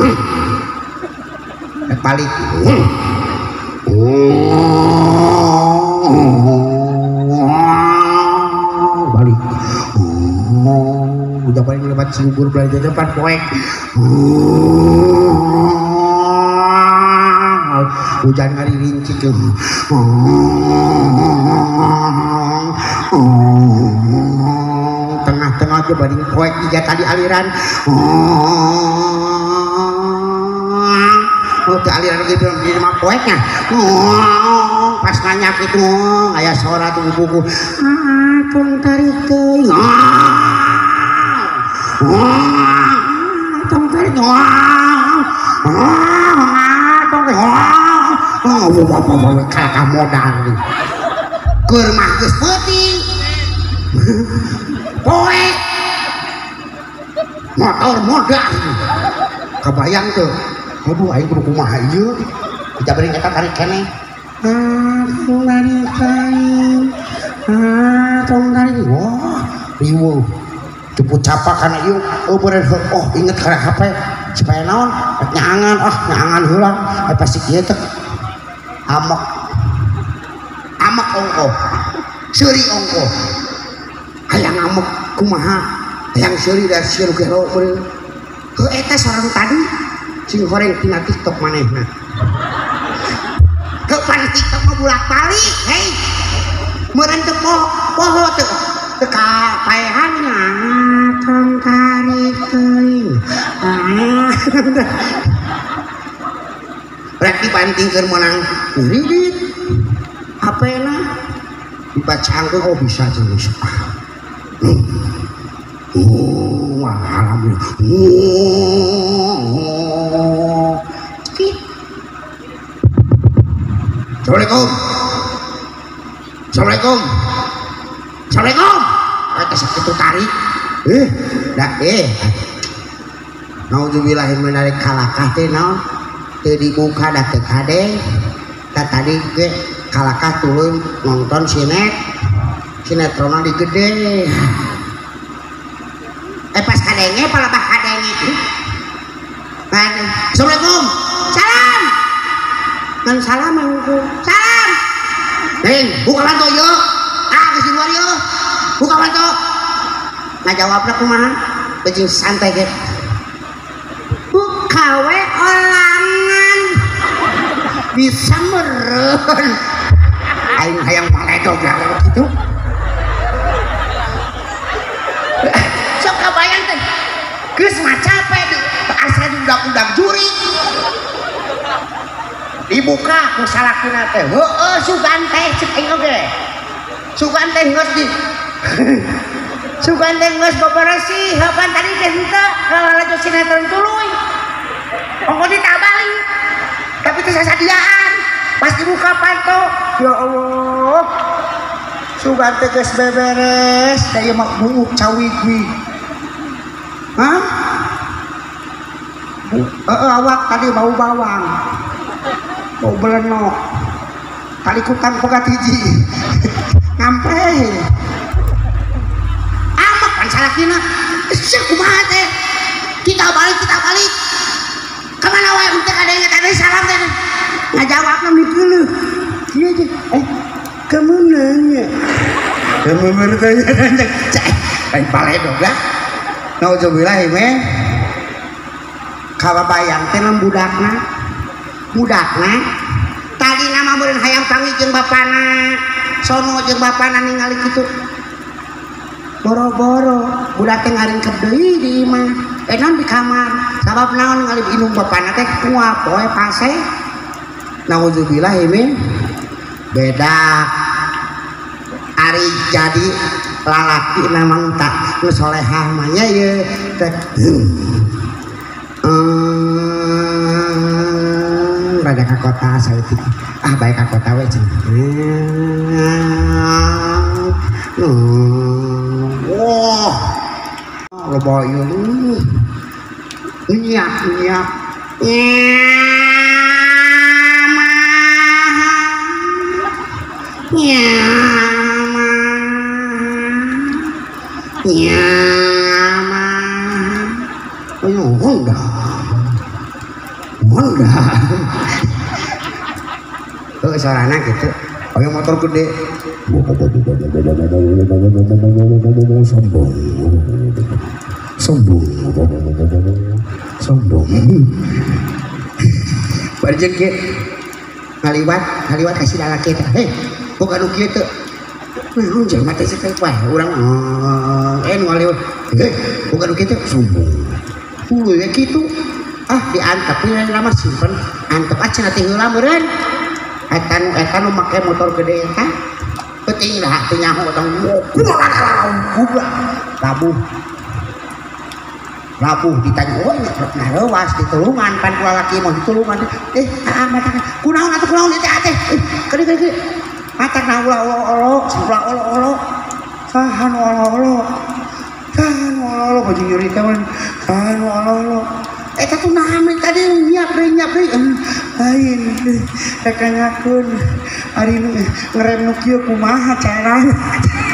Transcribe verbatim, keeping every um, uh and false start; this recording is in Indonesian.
balik balik udah paling lewat subur belajar depan poek hujan hari rincik tengah-tengah aja banding poek tiga kali aliran oh ke aliran lagi belum di rumah poeknya pas nanya gitu kayak suara tuh buku tong tarik teuing tong tarik tong tarik kakak modal keur mah geus peuting poek motor modal kebayang tuh aduh aing kudu kumaha ieu dicabring eta tarik keneh tong tarik kain tong tarik wah riweuh ceput capak kana ieu oh bener oh inget kana H P supaya naon nyangan ah nyangan heula eh pasti kieu teh amak amak ongko seuri ongko hayang amak kumaha hayang seuri da sieun gero bener heuh eta sareng tadi sing goreng tina TikTok manehna heuh pan TikTok mah bolak-balik hei meureun teu poho teu teu kapaehanna tong tarik teuing rek dibantingkeun menang ridit apena dipacangkeun oh bisa jenis oh alhamdulillah oh Assalamualaikum Assalamualaikum Assalamualaikum kita sakit tarik eh dah eh naudzubillahi minarik kalakah teh naon teu di muka da teu kade ta tadi ge kalakah turun nonton sinet sinetron di gede eh pas kadenge palabah kadenge kan Assalamualaikum salam kan salam aku salam Neng buka lanto yo ah ke luar yo buka lanto ngajawabna kumaha beuing santai ge buka we olangan bisa meureun aing hayang maledog ya kitu sok kabayang teh geus mah capek asa udak-udak juri dibuka ku salakina teh heueuh sugan teh cek aing oge sugan teh geus di sugan teh geus beberesih heupan tadi teh henteu lalaju sinetron tuluy ongko ditabali tapi teh sasadiaan pas dibuka panto ya Allah sugan teh geus beberes da ieu mah buuk cawigwi hah heeh awak tadi bau bawang bau belenok tali kutang pegat hiji ngampe amak kan salakina sih kumaha teh kita balik kita balik kemana wae untuk ada yang tadi salam teh ngajawabna mikeuleuh ieu teh eh kemana nya kemana tanya cek lain paledog lah naudzubillah meh kabayang teh budakna budakna tadi nama meureun hayang panggih jeung bapana sono jeung bapana ningali kitu boro-boro budak teh ngaringkep deui di imah eh naon di kamar sabab naon ningali indung bapana teh kuat poe pase naudzubillah min beda ari jadi lalaki namang tak nu solehah mah nya ye teh rada ka kota saeutik ah bae ka kota we cenah wah loba ieu nyiak nyiak nyama nyama ayo enggak Honda. Tuh suaranya gitu. Oh yang motor gede. Sombong. Sombong. Sombong. Barjeng ge ngaliwat, ngaliwat kasih lalaki teh. Heh, bukan nu kieu teh. Naon jelema teh teh wah urang eh ngaliwat. Heh, bukan nu kieu teh sombong. Uh, ya gitu. Ah diantep ini lama simpen. Antep aja nanti heula meureun. Eta nu eta nu make motor gede eta. Penting lah teu nyaho tong. Kumaha labuh. Labuh ditanya, oh nah lewas ditulungan pan kula laki mau ditulungan eh ah mata kunaon atuh kunaon teh teh keudeuk keudeuk mata na ulah olo sebelah olo olo sahan olo olo sahan olo olo baju nyuri teh sahan olo olo eta tuh nahan tadi nyiap deui nyiap deui lain rek ngakeun ari ngerem nu kieu kumaha carana